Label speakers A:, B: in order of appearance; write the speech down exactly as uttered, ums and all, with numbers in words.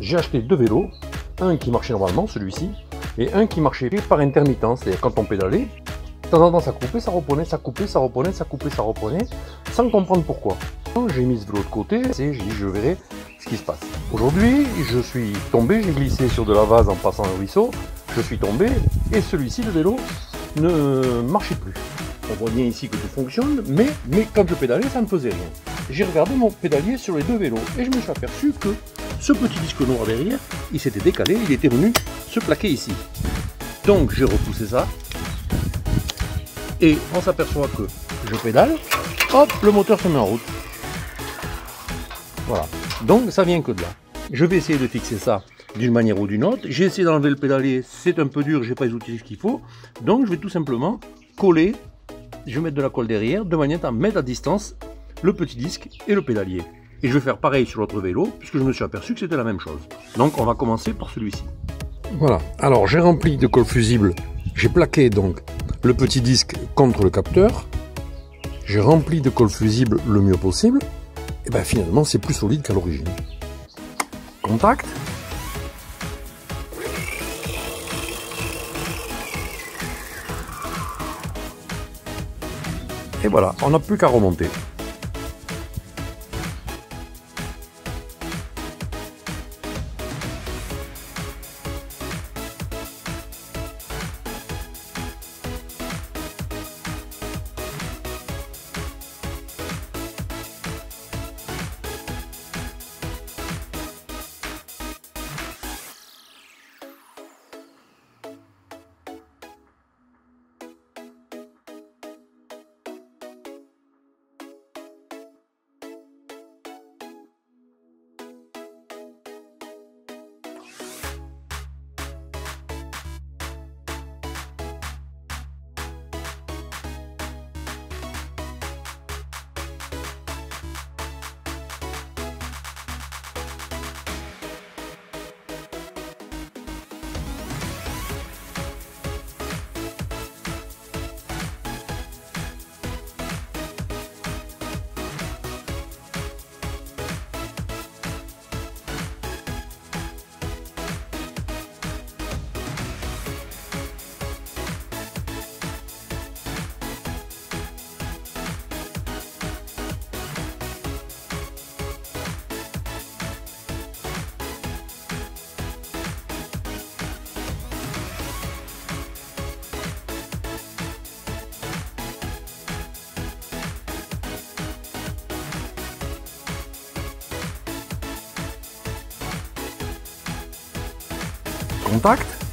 A: j'ai acheté deux vélos, un qui marchait normalement, celui-ci, et un qui marchait par intermittence, c'est-à-dire quand on pédalait, de temps en temps ça coupait, ça reprenait, ça coupait, ça reprenait, ça coupait, ça reprenait, sans comprendre pourquoi. J'ai mis ce vélo de côté, et j'ai dit je verrai ce qui se passe. Aujourd'hui, je suis tombé, j'ai glissé sur de la vase en passant un ruisseau, je suis tombé, et celui-ci, le vélo, ne marchait plus. On voit bien ici que tout fonctionne, mais, mais quand je pédalais, ça ne faisait rien. J'ai regardé mon pédalier sur les deux vélos, et je me suis aperçu que ce petit disque noir derrière, il s'était décalé, il était venu se plaquer ici. Donc j'ai repoussé ça, et on s'aperçoit que je pédale, hop, le moteur se met en route. Voilà, donc ça vient que de là. Je vais essayer de fixer ça d'une manière ou d'une autre. J'ai essayé d'enlever le pédalier, c'est un peu dur, j'ai pas les outils qu'il faut. Donc je vais tout simplement coller, je vais mettre de la colle derrière, de manière à mettre à distance le petit disque et le pédalier. Et je vais faire pareil sur l'autre vélo, puisque je me suis aperçu que c'était la même chose. Donc on va commencer par celui-ci. Voilà, alors j'ai rempli de colle fusible, j'ai plaqué donc le petit disque contre le capteur, j'ai rempli de colle fusible le mieux possible, et bien finalement c'est plus solide qu'à l'origine. Contact. Et voilà, on n'a plus qu'à remonter. Contact.